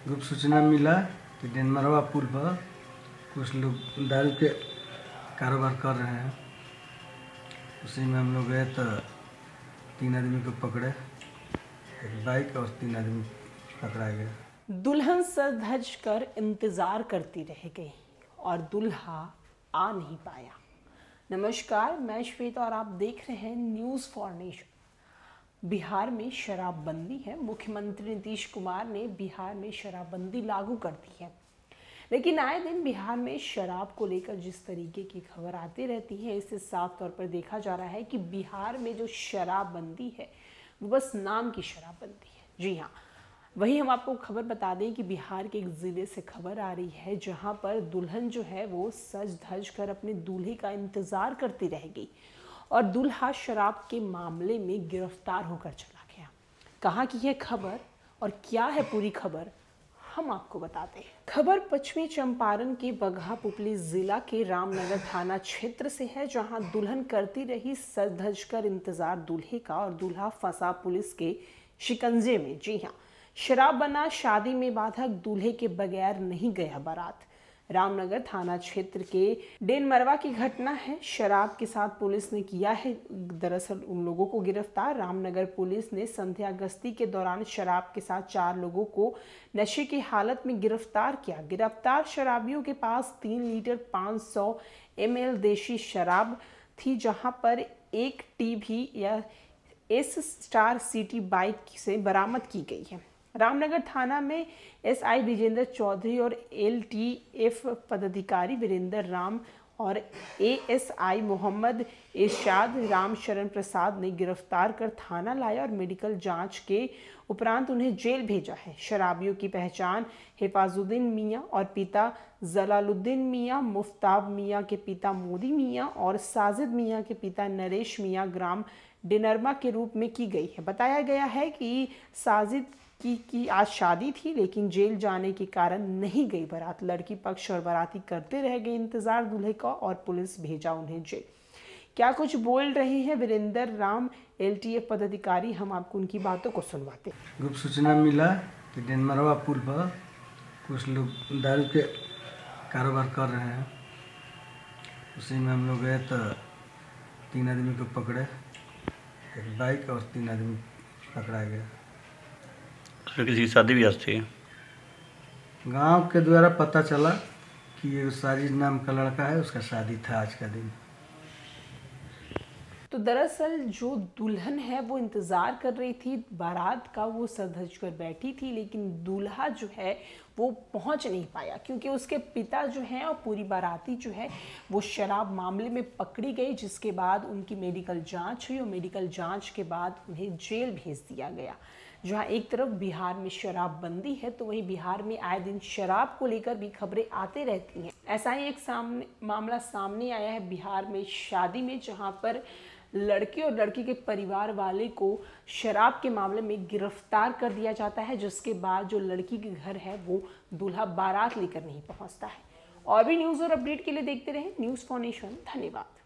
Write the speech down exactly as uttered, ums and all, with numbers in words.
गुप्त सूचना मिला कि डेनमरवा पुल पर कुछ लोग दारू के कारोबार कर रहे हैं। उसी में हम लोग गए तो तीन आदमी को पकड़े, एक बाइक और तीन आदमी पकड़ा गया। दुल्हन सर धज कर इंतजार करती रह गई और दूल्हा आ नहीं पाया। नमस्कार, मैं श्वेता और आप देख रहे हैं न्यूज़ फॉर नेशन। बिहार में शराबबंदी है। मुख्यमंत्री नीतीश कुमार ने बिहार में शराबबंदी लागू कर दी है, लेकिन आए दिन बिहार में शराब को लेकर जिस तरीके की खबर आती रहती है, इससे साफ तौर पर देखा जा रहा है कि बिहार में जो शराबबंदी है वो बस नाम की शराबबंदी है। जी हाँ, वही हम आपको खबर बता दें कि बिहार के एक ज़िले से खबर आ रही है जहां पर दुल्हन जो है वो सज धज कर अपने दूल्हे का इंतज़ार करती रह गई और दूल्हा शराब के मामले में गिरफ्तार होकर चला गया। कहाँ की है खबर और क्या है पूरी खबर, हम आपको बताते हैं। खबर पश्चिमी चंपारण के बगहा पुपली जिला के रामनगर थाना क्षेत्र से है, जहां दुल्हन करती रही सज धज कर इंतजार दूल्हे का और दूल्हा फंसा पुलिस के शिकंजे में। जी हाँ, शराब बना शादी में बाधक, दूल्हे के बगैर नहीं गया बारात। रामनगर थाना क्षेत्र के डेनमरवा की घटना है। शराब के साथ पुलिस ने किया है दरअसल उन लोगों को गिरफ्तार। रामनगर पुलिस ने संध्या गश्ती के दौरान शराब के साथ चार लोगों को नशे की हालत में गिरफ्तार किया। गिरफ्तार शराबियों के पास तीन लीटर पाँच सौ एम एल देशी शराब थी, जहां पर एक टीवी या एस स्टार सिटी बाइक से बरामद की गई है। रामनगर थाना में एसआई विजेंद्र चौधरी और एलटीएफ पदाधिकारी वीरेंद्र राम और एएसआई मोहम्मद इरशाद राम शरण प्रसाद ने गिरफ्तार कर थाना लाया और मेडिकल जांच के उपरांत उन्हें जेल भेजा है। शराबियों की पहचान हिफाजुद्दीन मियां और पिता जलालुद्दीन मियां, मुफ्ताब मियां के पिता मोदी मियां और साजिद मियां के पिता नरेश मियां ग्राम डेनमरवा के रूप में की गई है। बताया गया है कि साजिद की, की आज शादी थी, लेकिन जेल जाने के कारण नहीं गई बारात। लड़की पक्ष और बाराती करते रह गए इंतजार दूल्हे का और पुलिस भेजा उन्हें जेल। क्या कुछ बोल रहे हैं वीरेंद्र राम एलटीएफ पदाधिकारी, हम आपको उनकी बातों को सुनवाते हैं। गुप्त सूचना मिला कि डेनमरवा पुल पर कुछ लोग दारू के कारोबार कर रहे हैं। उसी में हम लोग गए तो तीन आदमी को पकड़े, एक बाइक और तीन आदमी पकड़ा गया। तो किसी की शादी भी आज थी? गांव के द्वारा पता चला कि ये साजिद नाम का लड़का है, उसका शादी था आज का दिन। तो दरअसल जो दुल्हन है वो इंतज़ार कर रही थी बारात का, वो सज कर बैठी थी, लेकिन दूल्हा जो है वो पहुंच नहीं पाया क्योंकि उसके पिता जो हैं और पूरी बाराती जो है वो शराब मामले में पकड़ी गई, जिसके बाद उनकी मेडिकल जांच हुई और मेडिकल जांच के बाद उन्हें जेल भेज दिया गया। जहां एक तरफ बिहार में शराबबंदी है तो वहीं बिहार में आए दिन शराब को लेकर भी खबरें आते रहती हैं। ऐसा ही एक सामने मामला सामने आया है बिहार में शादी में, जहां पर लड़के और लड़की के परिवार वाले को शराब के मामले में गिरफ्तार कर दिया जाता है, जिसके बाद जो लड़की के घर है वो दूल्हा बारात लेकर नहीं पहुंचता है। और भी न्यूज़ और अपडेट के लिए देखते रहें न्यूज़ फॉर नेशन। धन्यवाद।